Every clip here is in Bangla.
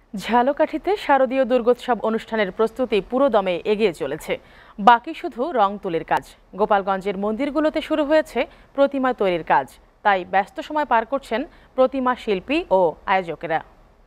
ঝালকাঠিতে শারদীয় দুর্গোৎসব অনুষ্ঠানের প্রস্তুতি পুরোদমে এগিয়ে চলেছে। বাকি শুধু রং তুলির কাজ। গোপালগঞ্জের মন্দিরগুলোতে শুরু হয়েছে প্রতিমা তৈরির কাজ। তাই ব্যস্ত সময় পার করছেন প্রতিমা শিল্পী ও আয়োজকেরা।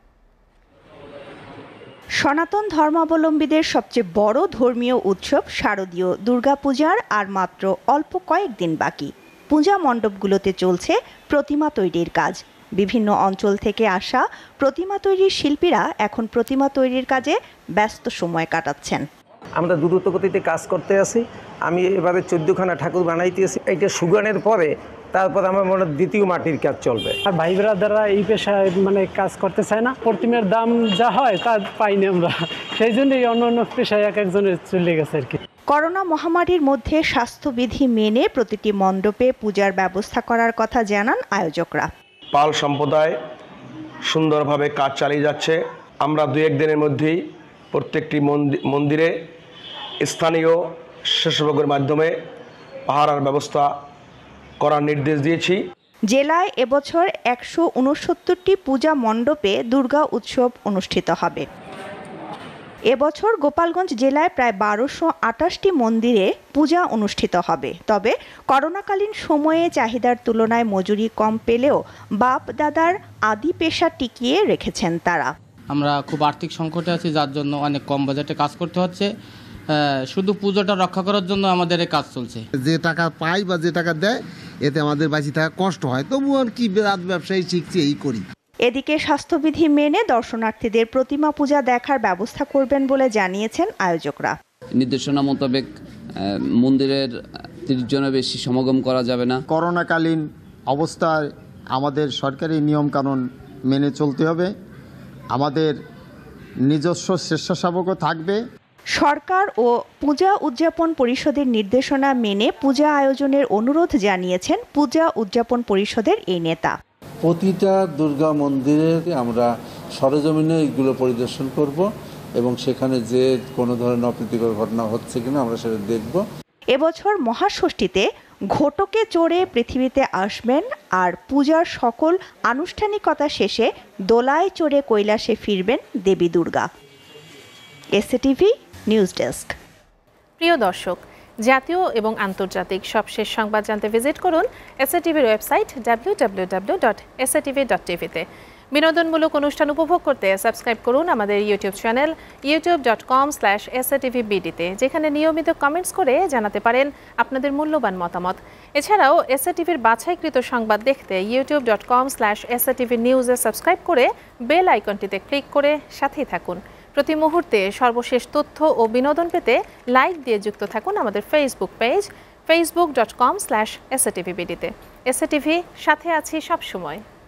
সনাতন ধর্মাবলম্বীদের সবচেয়ে বড় ধর্মীয় উৎসব শারদীয় দুর্গাপূজার আর মাত্র অল্প কয়েকদিন বাকি। পূজা মণ্ডপগুলোতে চলছে প্রতিমা তৈরির কাজ। বিভিন্ন অঞ্চল থেকে আসা প্রতিমা তৈরির শিল্পীরা এখন প্রতিমা তৈরির কাজে ব্যস্ত সময় কাটাচ্ছেন। আমরা দ্রুত গতিতে কাজ করতে আছি। আমি এবারে 14খানা ঠাকুর বানাইতেছি। এটা সুগানের পরে তারপর আমার মনে দ্বিতীয় মাটির কাজ চলবে। আর ভাই ব্রাদাররা এই পেশায় কাজ করতে চায় না। প্রতিমার দাম যা হয় তা পাইনি আমরা, সেই জন্যই অন্য অন্য পেশায় এক একজনের চলে গেছে আর কি। করোনা মহামারীর মধ্যে স্বাস্থ্যবিধি মেনে প্রতিটি মণ্ডপে পূজার ব্যবস্থা করার কথা জানান আয়োজকরা। পাল সম্প্রদায় সুন্দরভাবে কাজ চালিয়ে যাচ্ছে। আমরা 2-1 দিনের মধ্যেই প্রত্যেকটি মন্দিরে স্থানীয় স্বেচ্ছাসেবকের মাধ্যমে পাহারার ব্যবস্থা করার নির্দেশ দিয়েছি। জেলায় এবছর 169টি পূজা মণ্ডপে দুর্গা উৎসব অনুষ্ঠিত হবে। এবছর গোপালগঞ্জ জেলায় প্রায় 1228টি মন্দিরে পূজা অনুষ্ঠিত হবে। তবে করোনাকালীন সময়ে চাহিদার তুলনায় মজুরি কম পেলেও বাপ দাদার আদি পেশা টিকিয়ে রেখেছেন তারা। আমরা খুব আর্থিক সংকটে আছি, যার জন্য অনেক কম বাজেটে কাজ করতে হচ্ছে। শুধু পুজোটা রক্ষা করার জন্য আমাদের এই কাজ চলছে। যে টাকা পাই বা যে টাকা দেয় এতে আমাদের বাঁচি থাকা কষ্ট হয়, তবু আর কি ব্যবসায়ী শিখছি এই করি। এদিকে স্বাস্থ্যবিধি মেনে দর্শনার্থীদের প্রতিমা পূজা দেখার ব্যবস্থা করবেন বলে জানিয়েছেন আয়োজকরা। নির্দেশনা মোতাবেক মন্দিরের 30 জনের বেশি সমাগম করা যাবে না। করোনাকালীন অবস্থায় আমাদের সরকারি নিয়মকানুন মেনে চলতে হবে। আমাদের নিজস্ব স্বেচ্ছাসেবকও থাকবে। সরকার ও পূজা উদযাপন পরিষদের নির্দেশনা মেনে পূজা আয়োজনের অনুরোধ জানিয়েছেন পূজা উদযাপন পরিষদের এই নেতা। প্রতিটা দুর্গা মন্দিরে আমরা সরেজমিনে এগুলো পরিদর্শন করব এবং সেখানে যে কোনো ধরনের অপ্রীতিকর ঘটনা হচ্ছে কিনা আমরা সেটা দেখব। এবছর মহাষষ্ঠীতে ঘটকে চড়ে পৃথিবীতে আসবেন আর পূজার সকল আনুষ্ঠানিকতা শেষে দোলায় চড়ে কৈলাসে ফিরবেন দেবী দুর্গা। SATV news desk. প্রিয় দর্শক, জাতীয় এবং আন্তর্জাতিক সবশেষ সংবাদ জানতে ভিজিট করুন এসএটিভির ওয়েবসাইট www.satv.tv-তে। বিনোদনমূলক অনুষ্ঠান উপভোগ করতে সাবস্ক্রাইব করুন আমাদের ইউটিউব চ্যানেল youtube.com/satvbd-তে, যেখানে নিয়মিত কমেন্টস করে জানাতে পারেন আপনাদের মূল্যবান মতামত। এছাড়াও এসএটিভির বাছাইকৃত সংবাদ দেখতে youtube.com/satvnews-এ সাবস্ক্রাইব করে বেল আইকনটিতে ক্লিক করে সাথেই থাকুন। প্রতি মুহূর্তে সর্বশেষ তথ্য ও বিনোদন পেতে লাইক দিয়ে যুক্ত থাকুন আমাদের ফেসবুক পেজ facebook.com/satvbd-তে। এসএটিভি সাথে আছি সব সময়।